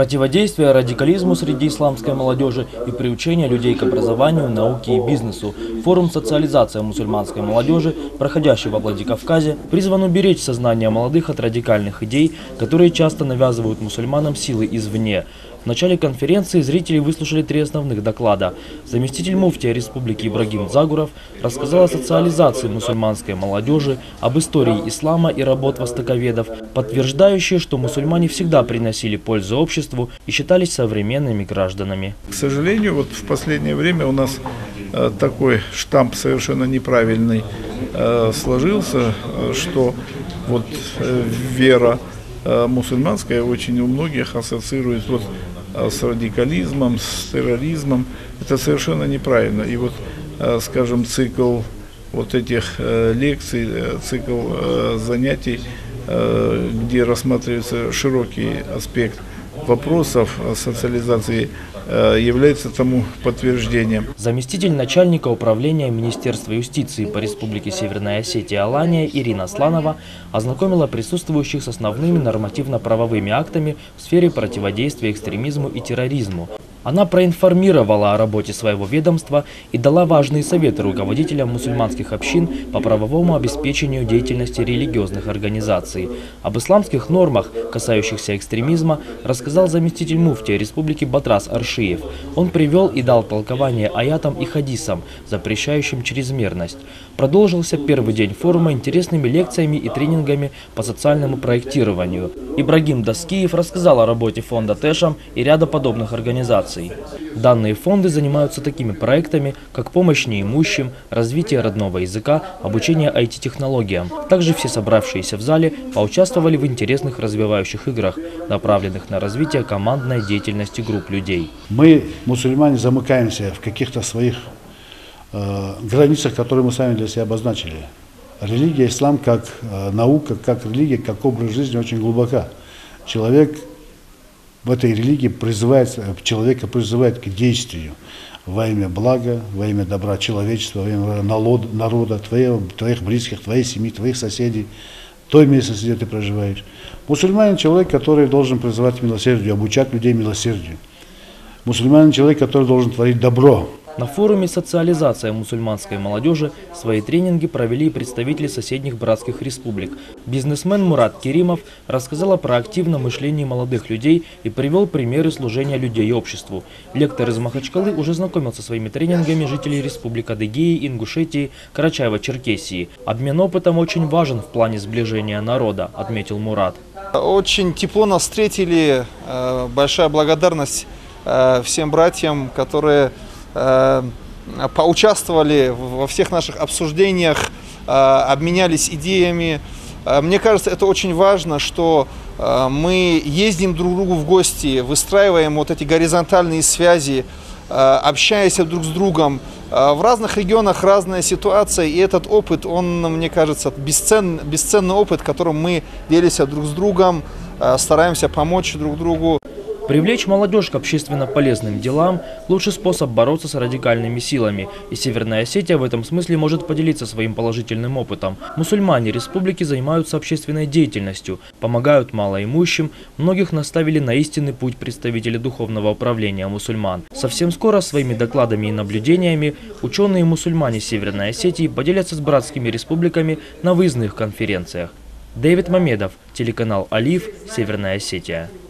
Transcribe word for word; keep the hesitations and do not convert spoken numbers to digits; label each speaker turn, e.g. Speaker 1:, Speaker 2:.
Speaker 1: Противодействие радикализму среди исламской молодежи и приучение людей к образованию, науке и бизнесу. Форум «Социализация мусульманской молодежи», проходящий во Владикавказе, призван уберечь сознание молодых от радикальных идей, которые часто навязывают мусульманам силы извне. В начале конференции зрители выслушали три основных доклада. Заместитель муфтия республики Ибрагим Загуров рассказал о социализации мусульманской молодежи, об истории ислама и работ востоковедов, подтверждающие, что мусульмане всегда приносили пользу обществу и считались современными гражданами.
Speaker 2: К сожалению, вот в последнее время у нас э, такой штамп совершенно неправильный э, сложился, что вот э, вера э, мусульманская очень у многих ассоциирует вот с радикализмом, с терроризмом. Это совершенно неправильно. И вот, скажем, цикл вот этих лекций, цикл занятий, где рассматривается широкий аспект вопросов социализации, является тому подтверждением.
Speaker 1: Заместитель начальника управления Министерства юстиции по Республике Северная Осетия Алания Ирина Сланова ознакомила присутствующих с основными нормативно-правовыми актами в сфере противодействия экстремизму и терроризму. Она проинформировала о работе своего ведомства и дала важные советы руководителям мусульманских общин по правовому обеспечению деятельности религиозных организаций. Об исламских нормах, касающихся экстремизма, рассказал заместитель муфтия республики Батрас Аршиев. Он привел и дал толкование аятам и хадисам, запрещающим чрезмерность. Продолжился первый день форума интересными лекциями и тренингами по социальному проектированию. Ибрагим Даскиев рассказал о работе фонда Тэшам и ряда подобных организаций. Данные фонды занимаются такими проектами, как помощь неимущим, развитие родного языка, обучение ай ти-технологиям. Также все собравшиеся в зале поучаствовали в интересных развивающих играх, направленных на развитие командной деятельности групп людей.
Speaker 3: Мы, мусульмане, замыкаемся в каких-то своих э, границах, которые мы сами для себя обозначили. Религия, ислам как э, наука, как религия, как образ жизни очень глубока. Человек в этой религии призывает, человека призывает к действию во имя блага, во имя добра человечества, во имя народа, твоего, твоих близких, твоей семьи, твоих соседей, той местности, где ты проживаешь. Мусульманин – человек, который должен призывать к милосердию, обучать людей милосердию. Мусульманин – человек, который должен творить добро.
Speaker 1: На форуме «Социализация мусульманской молодежи» свои тренинги провели представители соседних братских республик. Бизнесмен Мурат Керимов рассказал о проактивном мышлении молодых людей и привел примеры служения людей обществу. Лектор из Махачкалы уже знакомился со своими тренингами жителей республик Адыгеи, Ингушетии, Карачаево-Черкесии. Обмен опытом очень важен в плане сближения народа, отметил Мурат.
Speaker 4: Очень тепло нас встретили. Большая благодарность всем братьям, которые поучаствовали во всех наших обсуждениях, обменялись идеями. Мне кажется, это очень важно, что мы ездим друг к другу в гости, выстраиваем вот эти горизонтальные связи, общаясь друг с другом. В разных регионах разная ситуация, и этот опыт, он, мне кажется, бесценный, бесценный опыт, которым мы делимся друг с другом, стараемся помочь друг другу.
Speaker 1: Привлечь молодежь к общественно полезным делам – лучший способ бороться с радикальными силами. И Северная Осетия в этом смысле может поделиться своим положительным опытом. Мусульмане республики занимаются общественной деятельностью, помогают малоимущим, многих наставили на истинный путь представители духовного управления мусульман. Совсем скоро своими докладами и наблюдениями ученые-мусульмане Северной Осетии поделятся с братскими республиками на выездных конференциях. Дэвид Мамедов, телеканал Алиф, Северная Осетия.